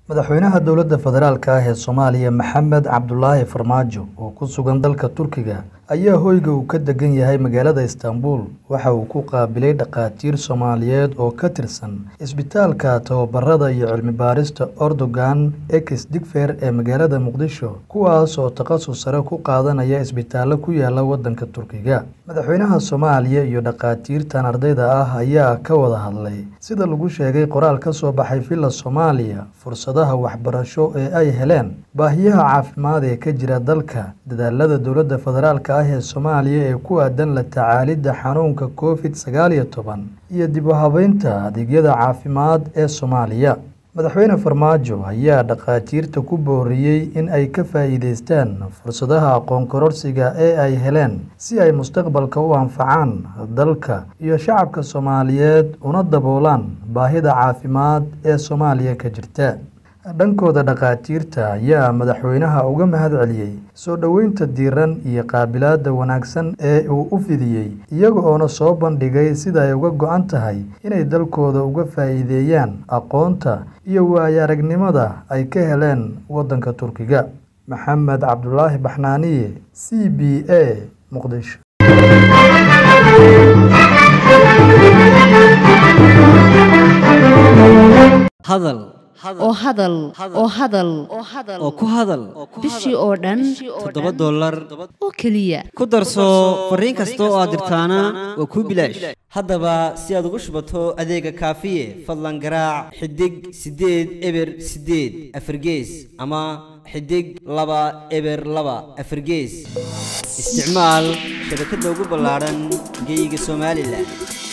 madaxweynaha dowladda federaalka ah ee Soomaaliya Maxamed Cabdullaahi Farmaajo oo ku sugan dalka Turkiga ayaa hoyga uu ka degan yahay magaalada Istanbul waxa uu ku qaabilay dhaqaatiir Soomaaliyeed oo ka tirsan isbitaalka tababarada iyo cilmi baarista Erdogan Digfer ee magaalada Muqdisho kuwaas oo takhasus sare ku qaadanaya isbitaallo ku yaala wadanka Turkiga. Madaxweynaha Soomaaliya iyo dhaqaatiirtan ardayda ah ayaa ka wada hadlay sida lagu sheegay qoraal ka soo baxay Villa Soomaaliya fursadaha waxbarasho ee ay heleen baahiyaha caafimaad ee ka jira dalka dadaalada dowladda federaalka ah ee Soomaaliya ee ku aadan la tacaalidda xanuunka COVID-19 iyo dib u habeynta adeegyada caafimaad ee Soomaaliya. Madaxweyne Farmaajo ayaa dhaqaatiirta ku booriyay in ay ka faa'iideystaan fursadaha aqoon kororsiga ee ay heleen si ay mustaqbalka u anfacaan dalka iyo shacabka Soomaaliyeed una daboolaan baahida caafimaad ee Soomaaliya ka jirta. Dhankooda dhaqaatiirta ayaa madaxweynaha uga mahadceliyay soo dhaweynta diiran iyo qaabilaadda wanaagsan ee uu u fidiyay iyaga oo soo bandhigay sida ay uga go'an tahay inay dalkooda uga faa'iideeyaan aqoonta iyo waayo-aragnimada ay ka heleen wadanka Turkiga. Maxamed Cabdullaahi Baxnaaniye, CBA, Muqdisho. hadal oo ku hadal bishii oo dhan $7 oo kaliya ku darso fariin kasta oo aad dirtaana waa ku bilaash. haddaba si aad ugu shubato adeega kaafiye fadlan garaac xidig 8 eber 8 afargees ama xidig 2 eber 2 afargees. isticmaal shabakadda ugu ballaaran geyga Soomaaliland.